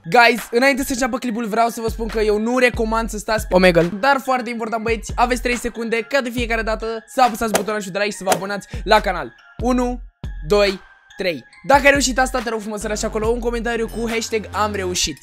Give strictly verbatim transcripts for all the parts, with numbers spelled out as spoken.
Guys, înainte să înceapă clipul vreau să vă spun că eu nu recomand să stați pe Omegle. Dar foarte important băieți, aveți trei secunde ca de fiecare dată să apăsați butonul de like și să vă abonați la canal. unu, doi, trei. Dacă ai reușit asta, te rog frumos să lași acolo un comentariu cu hashtag am reușit.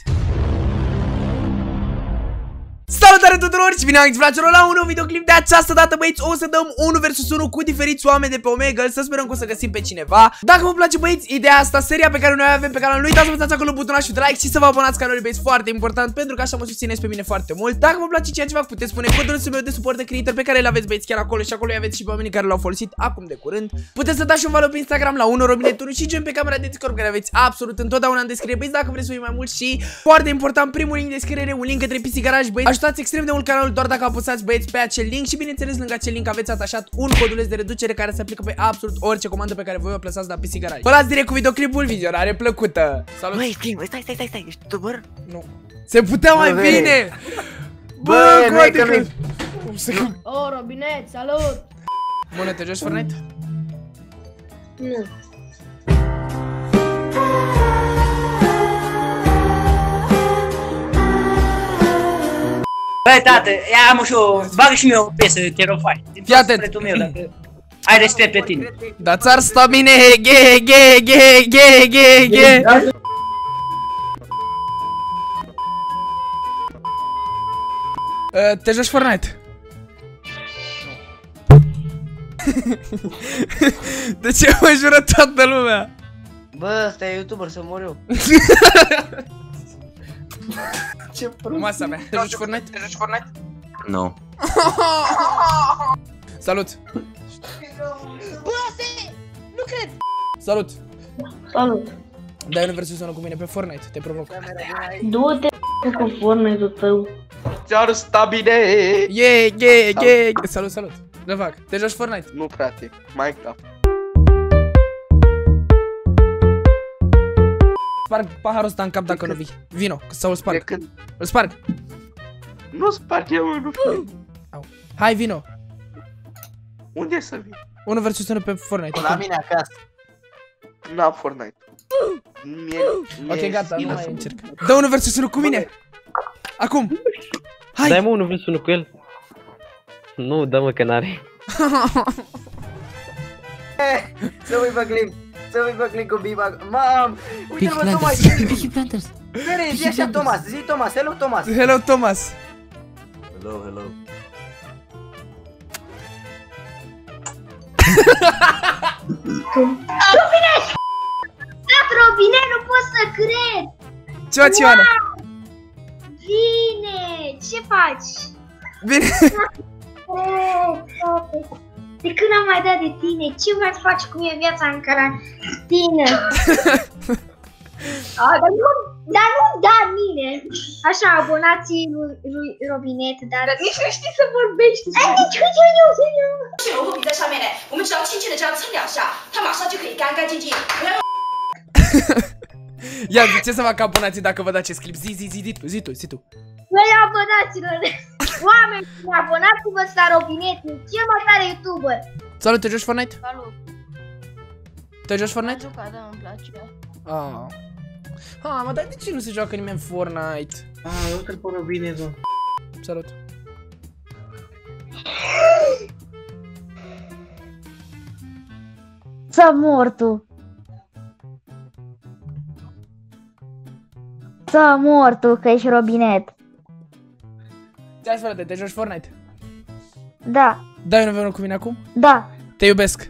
Salutare tuturor și bine am găsit la un nou videoclip. De această dată băieți o să dăm unu versus unu cu diferiți oameni de pe Omegle. Să sperăm că o să găsim pe cineva. Dacă vă place băieți ideea asta, seria pe care noi avem pe canalul, nu uitați să apăsați acolo butonul de like și să vă abonați canalului băieți, foarte important, pentru că așa mă susțineți pe mine foarte mult. Dacă vă place ceea ce fac, puteți spune codul meu de suport de creator pe care îl aveți băieți chiar acolo și acolo aveți și pe oamenii care l-au folosit acum de curând. Puteți să dați un follow pe Instagram la unu robinet unu și join pe camera de Discord care aveți absolut întotdeauna în descriere băieți, dacă vreți să mai mult. Și foarte important, primul link de descriere, un link către P C Garage băieți. Ajutați extrem de mult canalul doar dacă apăsați băieți pe acel link și bineînțeles lângă acel link aveți atașat un coduleț de reducere care se aplică pe absolut orice comandă pe care voi o plasați la P C Garage. Vă las direct cu videoclipul, vizionare plăcută. Salut! Băi, stai, stai, stai, stai, ești youtuber? Nu. Se putea mai Bă, bine! Bă, Bă, adică... că Oh, Robinet, salut! Bună, te joci Fortnite? Nu. Băi, tată, ia am și o, bagă și mie o piesă, te rog, faci. Fii atent. Meu, dacă ai respect pe tine. Da țar sta bine, ghe, ghe, ghe, ghe, ghe, ghe. Uh, te joci Fortnite? De ce mă jură toată lumea? Bă, ăsta e youtuber, să mor eu. Ce frumoasa mea. Te joci Fortnite? Te joci Fortnite? Nu. Salut. Bă, asta nu cred! Salut. Salut! Dai unu versus unu cu mine pe Fortnite, te provoc. Du-te cu Fortnite-ul tău. Ți-ar sta bine. Yeah, yeah, yeah. Salut, salut. Le fac. Te joci Fortnite? Nu, frate, Minecraft. Sparg paharul ăsta în cap dacă nu vii. Vino, sau îl sparg. De când? Îl sparg. Nu sparg eu, nu știu. Au. Hai, vino. Unde să vin? unu versus unu pe Fortnite. La mine acasă. N-am Fortnite. Mie, Ok, gata, nu mai încerc. Dă unu versus unu cu mine. Acum. Hai. Dai mă unu versus unu cu el. Nu, dă mă că n-are. Să ui pe clip. Să ui pe clip cu Biba. Mam! Uite-l mă, Thomas! Picky Planters. Vere, zi așa, Thomas. Zi, Thomas. Hello, Thomas. Hello, Thomas. Hello, hello. Robinet! Stat, Robinet, nu pot să cred! Ce faci, Ioana? Bine! Ce faci? Bine. De când am mai dat de tine, ce mai faci cu mine viața în carantină? A, dar nu, dar nu da mine! Așa, abonații lui, lui Robinet, dar nici nu știi să vorbești! Ai, nici nu știu, nu știu! 是萝卜皮在上面嘞，我们只要轻轻的这样蹭两下，它马上就可以干干净净。不要用 Ia, ce să fac abonații dacă vă dați acest clip? Zi, zi, zi, zi tu, zi tu, zi tu. Băi, abonaților! Oameni, abonați-vă la Robinet, cel mai tare YouTuber! Salut, te joci Fortnite? Salut! Te joci Fortnite? Jucat, da, îmi place. Ah. Ah, mă, dar de ce nu se joacă nimeni Fortnite? Ah, uite-l pe Robinet. Salut. S-a mortu. S-a mortu că ești Robinet. Ce-ai frate, te joci Fortnite? Da, Dai unu versus unu cu mine acum? da. Te iubesc.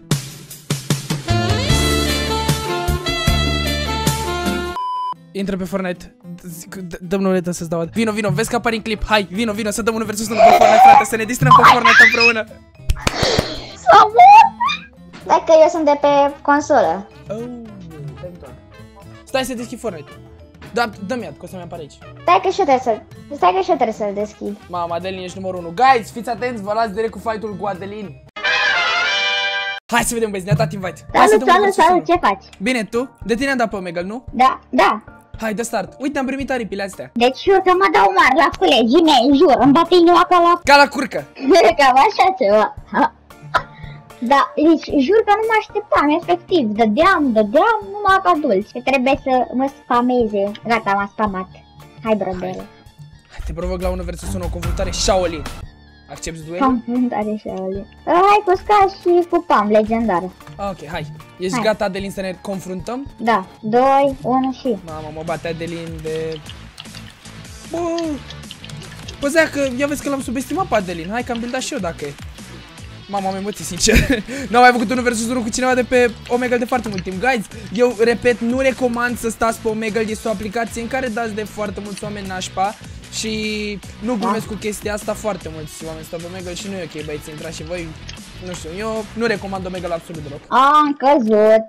Intră pe Fortnite. Dăm nuletă să-ți dau. Vino, vino, vezi că apari în clip. Hai, vino, vino, să dăm unu versus unu pe Fortnite, frate, să ne distrăm pe Fortnite împreună. S-a mort. Dacă eu sunt de pe consolă. Oh, stai să deschid Fortnite. Da, dă-mi iad, că o să-mi apare aici. Stai că și eu trebuie să... Stai că și eu trebuie să-l deschid. Mama, Adelin, ești numărul unu. Guys, fiți atenți, vă las direct cu fight-ul cu Adelin. Hai să vedem, băieți, ne-a dat invite. Hai să Salut, dăm unu salut, versus unu. salut, ce faci? Bine, tu? De tine am dat pe Omegle, nu? Da, da. Hai, dă start. Uite, am primit aripile astea. Deci jur că mă dau mari la colegii mei, jur, îmi bate inima ca la... Ca la curcă. Cam așa ceva. Da, deci jur că nu mă așteptam, efectiv, dădeam, dădeam numai ca dulci. Trebuie să mă spameze. Gata, m-a spamat. Hai, brodere. Hai, te provoc la unu versus unu, o confruntare Shaolin. Accepti duelul? Confruntare Shaolin. Hai cu Scar și cu Pam, legendară. Ok, hai. Ești hai. gata, Adelin, să ne confruntăm? Da, doi, unu și... Mamă, mă bate Adelin de... Bă, bă, zea că, ia vezi că l-am subestimat pe Adelin. Hai că am buildat și eu dacă e. Mamă, am emoții, sincer. N-am mai făcut unu versus unu cu cineva de pe Omegle de foarte mult timp. Guys, eu repet, nu recomand să stați pe Omegle. Este o aplicație în care dați de foarte mulți oameni nașpa. Și nu glumesc cu chestia asta, foarte mulți oameni stau pe Omegle și nu e ok, băieți, intrați și voi. Nu știu, eu nu recomand Omegle absolut deloc. Am căzut.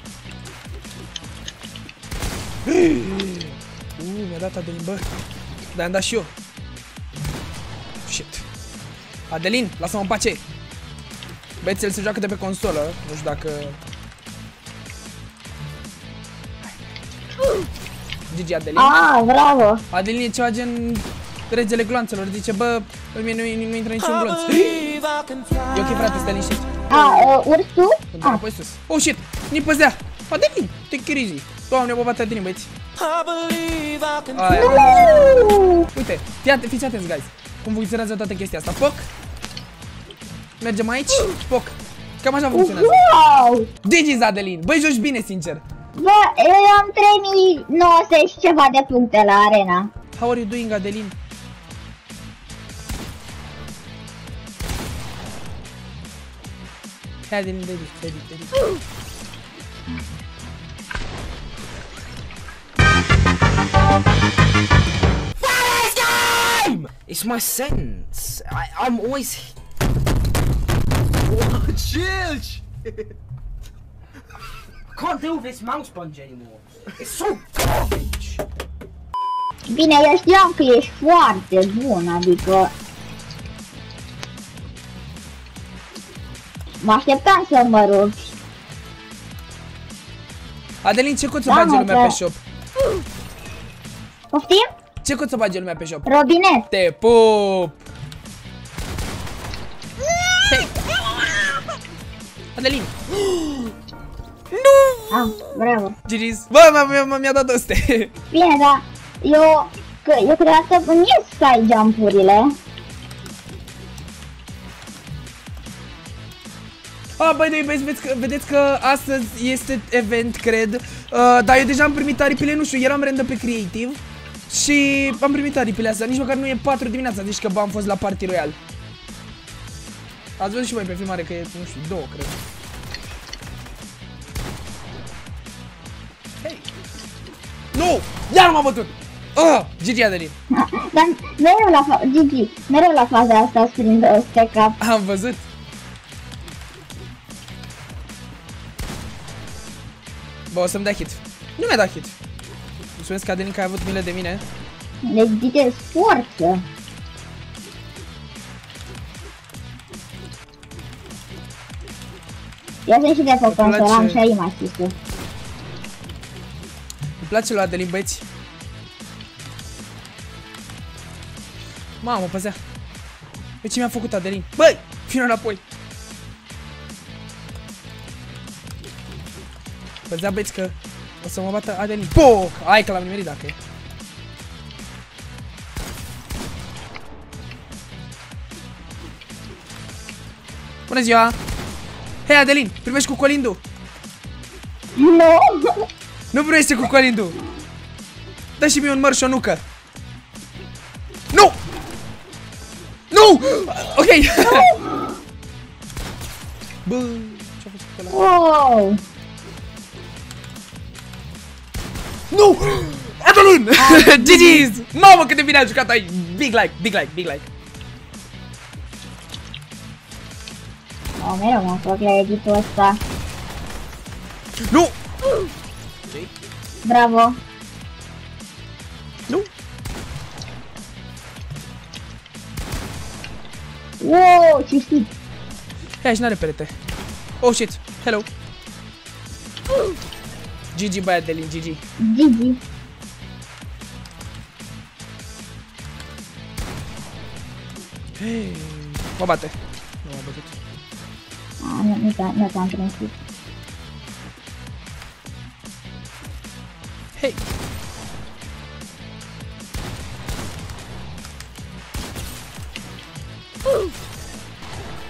Uuu, mi-a dat Adelin, bă. Dar am dat și eu. Shit. Adelin, lasă-mă în pace. Băieți, el se joacă de pe consolă. Nu știu dacă... G G, Adelin. Ah, bravo. Adelin e ceva gen regele gloanțelor. Zice, bă, în mine nu, nu intră niciun glonț. E ok, frate, stai liniștit. Ah, uh, ursul? Ah, păi sus. Oh, shit, ni păzea. Adelin, te chirizi. Doamne, mă bate Adelin, băieți. Aia. Uite, fiți atenți, guys. Cum funcționează toată chestia asta. Foc. Mergem aici. Foc. Cam așa funcționează. Wow! G G's, Adelin. Băi, joci bine, sincer. Bă, eu am trei mii nouă sute și ceva de puncte la arena. How are you doing, Adelin? Hai, Adelin, ready, ready, ready. It's my sentence. I, I'm always. What? Chill. I can't deal with this mouse sponge anymore. It's so garbage. Bine, eu știam că ești foarte bun, adică... Mă așteptam să mă rupi. Adelin, ce cod să Da, bage mă, lumea că- pe shop? Poftim? Ce cod să bage lumea pe shop? Robinet. Te pup! Hey. Adelin! Nu! Ah, bravo. G G's. Bă, mi-a mi dat oste. Bine, dar eu... Că, eu credeam că îmi ies side jump-urile. Ah, băi, doi băieți, vedeți că, vedeți că astăzi este event, cred. Uh, dar eu deja am primit aripile, nu știu, eram random pe Creative. Și am primit aripile astea, nici măcar nu e patru dimineața, deci că bă, am fost la Party Royale. Ați văzut și voi pe filmare că e, nu știu, două, cred. Hei! Nu! Iar m-a bătut! Oh! G G, Adelin! Dar mereu la fa... Gigi, mereu la faza asta sprind pe cap. Am văzut! Bă, o să-mi dea hit. Nu mi-a dat hit. Mulțumesc, Adelin, că ai avut milă de mine. Deci, Gigi, forță. Eu sunt și de pe consolă, am și aim assist-ul. Îmi place lui Adelin, băieți. Mamă, păzea. Pe ce mi-a făcut Adelin? Băi, vino înapoi. Păzea, băieți, că o să mă bată Adelin. Poc! Hai că l-am nimerit dacă e. Bună ziua! Hei, Adelin, primești cu colindu? Nu! Nu primește cu colindu! Dă și mie un măr și o nucă! Nu! Nu! Ok! Bă, ce-a făcut ăla? Wow! Nu! Adelin! G G's! Mamă, cât de bine a jucat aici! Big like, big like, big like! O, mereu mă fac la editul ăsta. Nu! Bravo! Nu! Wow, ce știi? Hai, aici n-are perete. Oh, shit! Hello! G G, băi, Adelin, G G! Gigi! Hey, mă bate. Nu m-a bătut. A, nu, nu te-am nu te prins. Hei!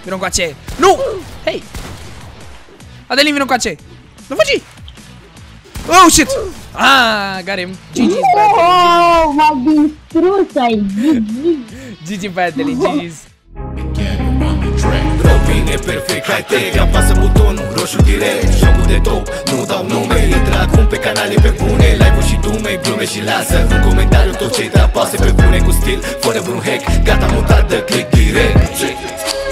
Vino încoace. Nu! Hei! Adelin, vino încoace. Nu fugi! Oh, shit! Ah, got him. G G's, Oh, m-a distrus ai. G G pe Adelin, G G's. Robine perfect, high-tech, apasă butonul roșu direct. Jocul de top, nu dau nume. Intră acum pe canale pe bune, live-ul și dume, glume și lasă un comentariu tot ce te apasă pe bune, cu stil, fără vreun hack. Gata, mutat, dă click direct.